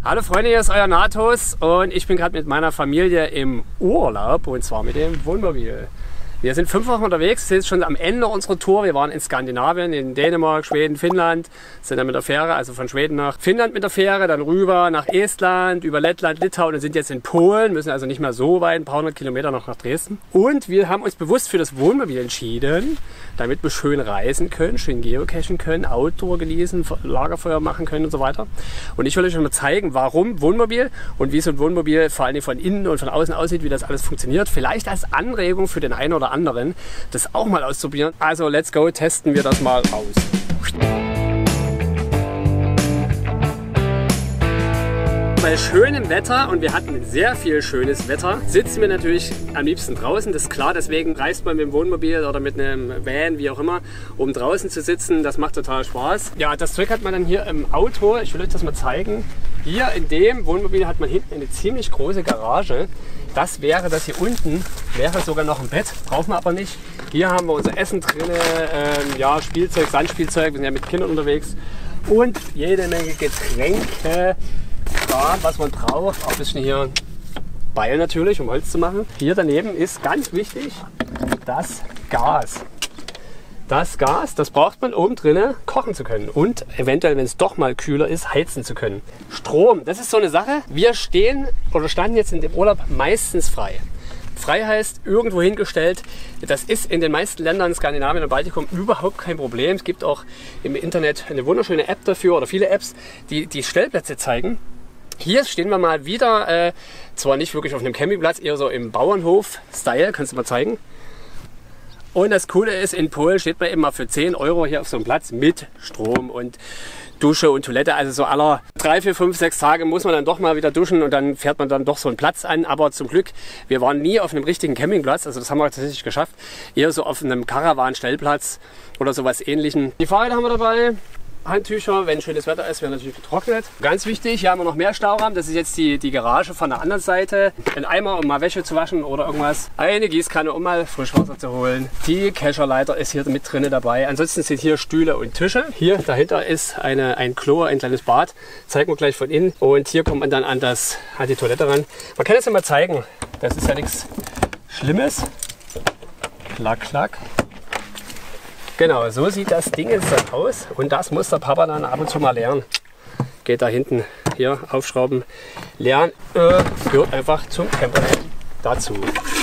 Hallo Freunde, hier ist euer Nathos und ich bin gerade mit meiner Familie im Urlaub und zwar mit dem Wohnmobil. Wir sind 5 Wochen unterwegs, sind jetzt schon am Ende unserer Tour. Wir waren in Skandinavien, in Dänemark, Schweden, Finnland, sind dann mit der Fähre, also von Schweden nach Finnland mit der Fähre, dann rüber nach Estland, über Lettland, Litauen und sind jetzt in Polen, müssen also nicht mehr so weit, ein paar hundert Kilometer noch nach Dresden. Und wir haben uns bewusst für das Wohnmobil entschieden, damit wir schön reisen können, schön geocachen können, Outdoor genießen, Lagerfeuer machen können und so weiter. Und ich will euch mal zeigen, warum Wohnmobil und wie so ein Wohnmobil vor allem von innen und von außen aussieht, wie das alles funktioniert. Vielleicht als Anregung für den einen oder anderen, das auch mal auszuprobieren. Also let's go, testen wir das mal aus. Bei schönem Wetter, und wir hatten sehr viel schönes Wetter, sitzen wir natürlich am liebsten draußen. Das ist klar, deswegen reist man mit dem Wohnmobil oder mit einem Van, wie auch immer, um draußen zu sitzen. Das macht total Spaß. Ja, das Zeug hat man dann hier im Auto. Ich will euch das mal zeigen. Hier in dem Wohnmobil hat man hinten eine ziemlich große Garage. Das wäre das hier unten, wäre sogar noch ein Bett, brauchen wir aber nicht. Hier haben wir unser Essen drin, ja, Spielzeug, Sandspielzeug, wir sind ja mit Kindern unterwegs und jede Menge Getränke. Ja, was man braucht, auch ein bisschen hier Beil natürlich, um Holz zu machen. Hier daneben ist ganz wichtig das Gas. Das Gas, das braucht man, um drinnen kochen zu können und eventuell, wenn es doch mal kühler ist, heizen zu können. Strom, das ist so eine Sache. Wir stehen oder standen jetzt in dem Urlaub meistens frei. Frei heißt irgendwo hingestellt. Das ist in den meisten Ländern, Skandinavien und Baltikum, überhaupt kein Problem. Es gibt auch im Internet eine wunderschöne App dafür oder viele Apps, die die Stellplätze zeigen. Hier stehen wir mal wieder, zwar nicht wirklich auf einem Campingplatz, eher so im Bauernhof-Style, kannst du mal zeigen. Und das Coole ist, in Polen steht man eben mal für 10 € hier auf so einem Platz mit Strom und Dusche und Toilette. Also so aller 3, 4, 5, 6 Tage muss man dann doch mal wieder duschen und dann fährt man dann doch so einen Platz an. Aber zum Glück, wir waren nie auf einem richtigen Campingplatz, also das haben wir tatsächlich geschafft. Eher so auf einem Caravan-Stellplatz oder sowas Ähnlichem. Die Fahrräder haben wir dabei. Handtücher, wenn schönes Wetter ist, werden natürlich getrocknet. Ganz wichtig, hier haben wir noch mehr Stauraum. Das ist jetzt die Garage von der anderen Seite. Ein Eimer, um mal Wäsche zu waschen oder irgendwas. Eine Gießkanne, um mal Frischwasser zu holen. Die Kescherleiter ist hier mit drin dabei. Ansonsten sind hier Stühle und Tische. Hier dahinter ist ein Klo, ein kleines Bad. Zeigen wir gleich von innen. Und hier kommt man dann an die Toilette ran. Man kann es ja mal zeigen. Das ist ja nichts Schlimmes. Klack, klack. Genau, so sieht das Ding jetzt dann aus und das muss der Papa dann ab und zu mal lernen. Geht da hinten hier aufschrauben, lernen, gehört einfach zum Camper dazu.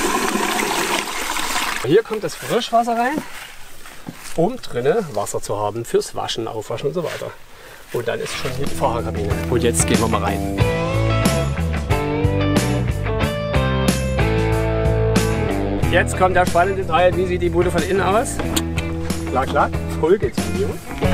Hier kommt das Frischwasser rein, um drinnen Wasser zu haben fürs Waschen, Aufwaschen und so weiter. Und dann ist schon hier die Fahrerkabine. Und jetzt gehen wir mal rein. Jetzt kommt der spannende Teil, wie sieht die Bude von innen aus? Klack, klack, Folgevideo.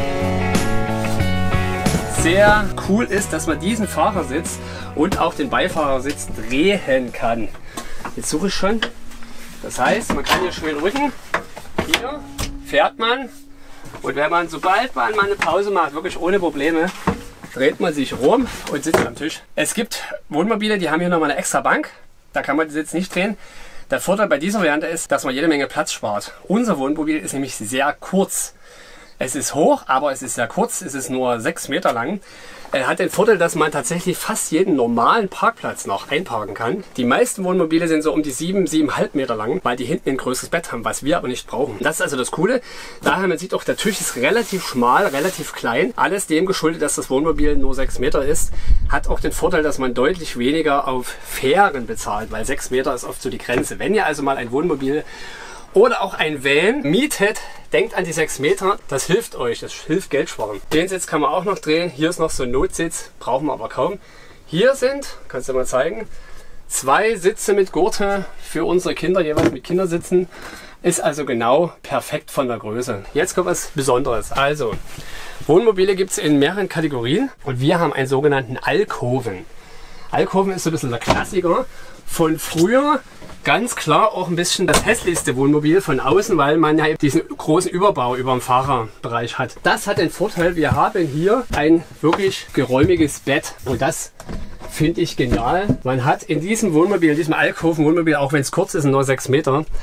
Sehr cool ist, dass man diesen Fahrersitz und auch den Beifahrersitz drehen kann. Jetzt suche ich schon. Das heißt, man kann hier schön rücken. Hier fährt man. Und wenn man, sobald man mal eine Pause macht, wirklich ohne Probleme, dreht man sich rum und sitzt am Tisch. Es gibt Wohnmobile, die haben hier nochmal eine extra Bank. Da kann man den Sitz nicht drehen. Der Vorteil bei dieser Variante ist, dass man jede Menge Platz spart. Unser Wohnmobil ist nämlich sehr kurz. Es ist hoch, aber es ist sehr kurz. Es ist nur 6 Meter lang. Er hat den Vorteil, dass man tatsächlich fast jeden normalen Parkplatz noch einparken kann. Die meisten Wohnmobile sind so um die 7, 7,5 Meter lang, weil die hinten ein größeres Bett haben, was wir aber nicht brauchen. Das ist also das Coole. Daher, man sieht auch, der Tisch ist relativ schmal, relativ klein. Alles dem geschuldet, dass das Wohnmobil nur 6 Meter ist. Hat auch den Vorteil, dass man deutlich weniger auf Fähren bezahlt, weil 6 Meter ist oft so die Grenze. Wenn ihr also mal ein Wohnmobil oder auch ein Van mietet, denkt an die 6 Meter, das hilft euch, das hilft Geld sparen. Den Sitz kann man auch noch drehen, hier ist noch so ein Notsitz, brauchen wir aber kaum. Hier sind, kannst du mal zeigen, 2 Sitze mit Gurte für unsere Kinder, jeweils mit Kindersitzen. Ist also genau perfekt von der Größe. Jetzt kommt was Besonderes. Also, Wohnmobile gibt es in mehreren Kategorien und wir haben einen sogenannten Alkoven. Alkoven ist so ein bisschen der Klassiker von früher. Ganz klar auch ein bisschen das hässlichste Wohnmobil von außen, weil man ja diesen großen Überbau über dem Fahrerbereich hat. Das hat den Vorteil, wir haben hier ein wirklich geräumiges Bett und das finde ich genial. Man hat in diesem Wohnmobil, in diesem Alkoven-Wohnmobil, auch wenn es kurz ist, nur 6 Meter,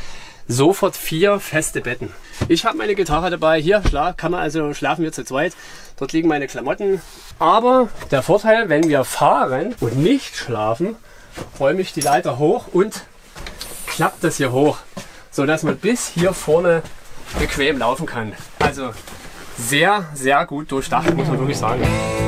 sofort 4 feste Betten. Ich habe meine Gitarre dabei. Hier kann man also schlafen wir zu zweit. Dort liegen meine Klamotten. Aber der Vorteil, wenn wir fahren und nicht schlafen, räume ich die Leiter hoch und klappt das hier hoch, so dass man bis hier vorne bequem laufen kann. Also sehr, sehr gut durchdacht, muss man wirklich sagen.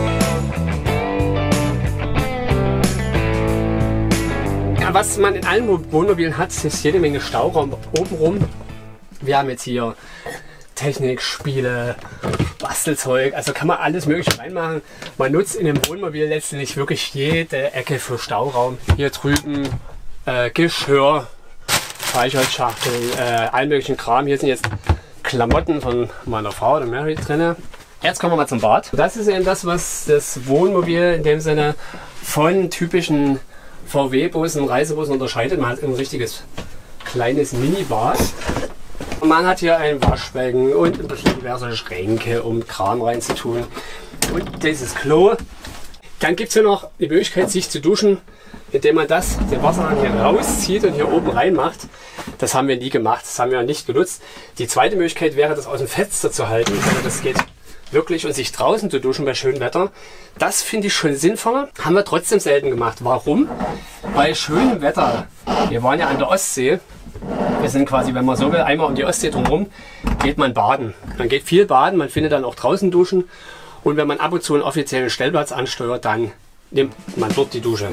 Ja, was man in allen Wohnmobilen hat, ist jede Menge Stauraum obenrum. Wir haben jetzt hier Technik, Spiele, Bastelzeug, also kann man alles Mögliche reinmachen. Man nutzt in dem Wohnmobil letztendlich wirklich jede Ecke für Stauraum. Hier drüben Geschirr, Streichholzschachteln, allen möglichen Kram. Hier sind jetzt Klamotten von meiner Frau, der Mary, drin. Jetzt kommen wir mal zum Bad. Das ist eben das, was das Wohnmobil in dem Sinne von typischen VW-Bussen, Reisebussen unterscheidet. Man hat ein richtiges kleines Minibad. Und man hat hier ein Waschbecken und diverse Schränke, um Kram reinzutun. Und dieses Klo. Dann gibt es hier noch die Möglichkeit, sich zu duschen, indem man den Wasserhahn hier rauszieht und hier oben reinmacht. Das haben wir nie gemacht, das haben wir nicht genutzt. Die zweite Möglichkeit wäre, das aus dem Fenster zu halten. Also das geht wirklich und sich draußen zu duschen bei schönem Wetter. Das finde ich schon sinnvoller. Haben wir trotzdem selten gemacht. Warum? Bei schönem Wetter. Wir waren ja an der Ostsee. Wir sind quasi, wenn man so will, einmal um die Ostsee drumherum, geht man baden. Man geht viel baden, man findet dann auch draußen Duschen. Und wenn man ab und zu einen offiziellen Stellplatz ansteuert, dann nimmt man dort die Dusche.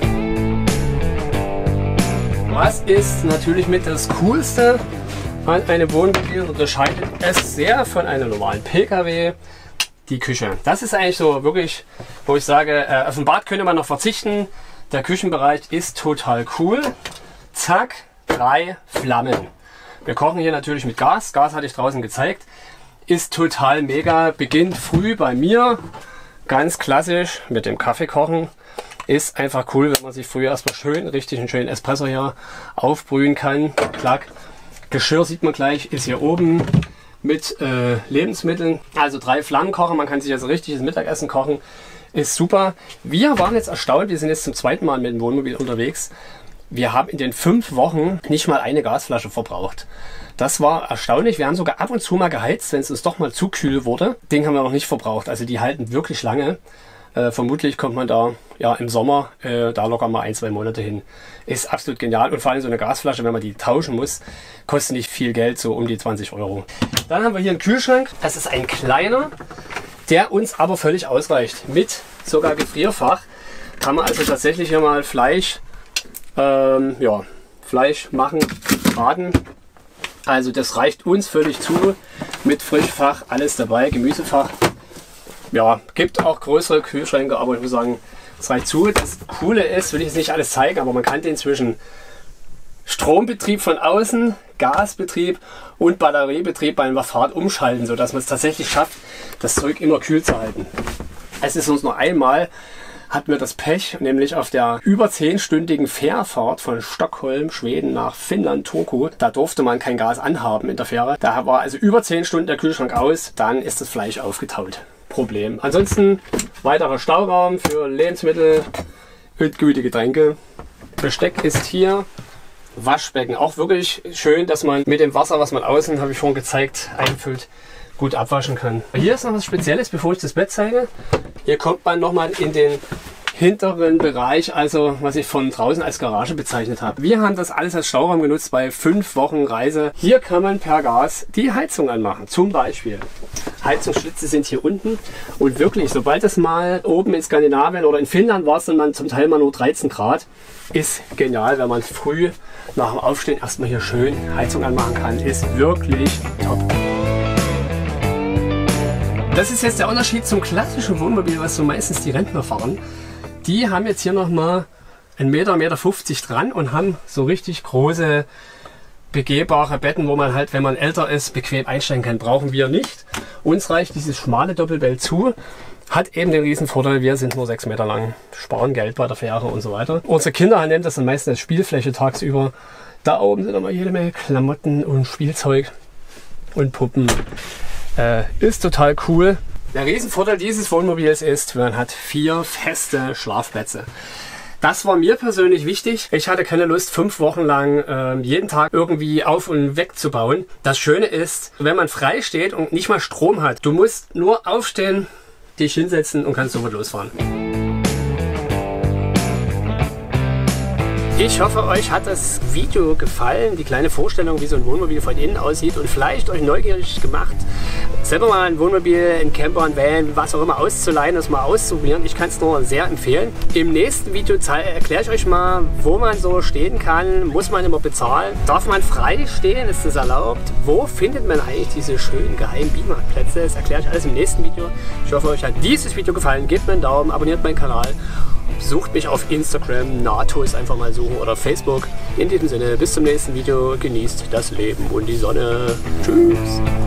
Was ist natürlich mit das Coolste an einem Wohnmobil, unterscheidet es sehr von einem normalen Pkw, die Küche. Das ist eigentlich so wirklich, wo ich sage, auf ein Bad könnte man noch verzichten. Der Küchenbereich ist total cool. Zack, 3 Flammen. Wir kochen hier natürlich mit Gas. Gas hatte ich draußen gezeigt. Ist total mega. Beginnt früh bei mir. Ganz klassisch mit dem Kaffee kochen. Ist einfach cool, wenn man sich früher erstmal richtig einen schönen Espresso hier aufbrühen kann. Klack. Geschirr sieht man gleich, ist hier oben mit Lebensmitteln. Also 3 Flammen kochen. Man kann sich also richtiges Mittagessen kochen. Ist super. Wir waren jetzt erstaunt. Wir sind jetzt zum 2. Mal mit dem Wohnmobil unterwegs. Wir haben in den 5 Wochen nicht mal eine Gasflasche verbraucht. Das war erstaunlich. Wir haben sogar ab und zu mal geheizt, wenn es uns doch mal zu kühl wurde. Den haben wir noch nicht verbraucht. Also die halten wirklich lange. Vermutlich kommt man da ja im Sommer da locker mal 1-2 Monate hin. Ist absolut genial. Und vor allem so eine Gasflasche, wenn man die tauschen muss, kostet nicht viel Geld, so um die 20 Euro. Dann haben wir hier einen Kühlschrank. Das ist ein kleiner, der uns aber völlig ausreicht. Mit sogar Gefrierfach kann man also tatsächlich hier mal Fleisch machen, braten. Also das reicht uns völlig zu. Mit Frischfach, alles dabei, Gemüsefach. Ja, gibt auch größere Kühlschränke, aber ich muss sagen, es reicht zu. Das Coole ist, will ich jetzt nicht alles zeigen, aber man kann den zwischen Strombetrieb von außen, Gasbetrieb und Batteriebetrieb bei einer Fahrt umschalten, sodass man es tatsächlich schafft, das Zeug immer kühl zu halten. Es ist uns nur einmal, hatten wir das Pech, nämlich auf der über 10-stündigen Fährfahrt von Stockholm, Schweden nach Finnland, Turku. Da durfte man kein Gas anhaben in der Fähre. Da war also über 10 Stunden der Kühlschrank aus, dann ist das Fleisch aufgetaut. Problem. Ansonsten weiterer Stauraum für Lebensmittel und gute Getränke. Besteck ist hier. Waschbecken auch wirklich schön, dass man mit dem Wasser, was man außen, habe ich vorhin gezeigt, einfüllt, gut abwaschen kann. Hier ist noch was Spezielles, bevor ich das Bett zeige. Hier kommt man nochmal in den hinteren Bereich, also was ich von draußen als Garage bezeichnet habe. Wir haben das alles als Stauraum genutzt bei 5 Wochen Reise. Hier kann man per Gas die Heizung anmachen, zum Beispiel. Heizungsschlitze sind hier unten und wirklich, sobald es mal oben in Skandinavien oder in Finnland war es dann zum Teil mal nur 13 Grad, ist genial, wenn man früh nach dem Aufstehen erstmal hier schön Heizung anmachen kann, ist wirklich top. Das ist jetzt der Unterschied zum klassischen Wohnmobil, was so meistens die Rentner fahren. Die haben jetzt hier nochmal 1,50 Meter dran und haben so richtig große begehbare Betten, wo man halt, wenn man älter ist, bequem einsteigen kann. Brauchen wir nicht. Uns reicht dieses schmale Doppelbett zu. Hat eben den riesen Vorteil, wir sind nur 6 Meter lang, sparen Geld bei der Fähre und so weiter. Unsere Kinder nehmen das dann meistens als Spielfläche tagsüber. Da oben sind immer jede Menge Klamotten und Spielzeug und Puppen. Ist total cool. Der Riesenvorteil dieses Wohnmobils ist, man hat 4 feste Schlafplätze. Das war mir persönlich wichtig. Ich hatte keine Lust, 5 Wochen lang jeden Tag irgendwie auf und weg zu bauen. Das Schöne ist, wenn man frei steht und nicht mal Strom hat, du musst nur aufstehen, dich hinsetzen und kannst sofort losfahren. Ich hoffe, euch hat das Video gefallen, die kleine Vorstellung, wie so ein Wohnmobil von innen aussieht und vielleicht euch neugierig gemacht, selber mal ein Wohnmobil, ein Camper, ein Van, was auch immer auszuleihen, das mal auszuprobieren. Ich kann es nur sehr empfehlen. Im nächsten Video erkläre ich euch mal, wo man so stehen kann. Muss man immer bezahlen? Darf man frei stehen? Ist das erlaubt? Wo findet man eigentlich diese schönen geheimen Bimarktplätze? Das erkläre ich alles im nächsten Video. Ich hoffe, euch hat dieses Video gefallen. Gebt mir einen Daumen, abonniert meinen Kanal. Sucht mich auf Instagram, Natos einfach mal suchen oder Facebook. In diesem Sinne, bis zum nächsten Video. Genießt das Leben und die Sonne. Tschüss.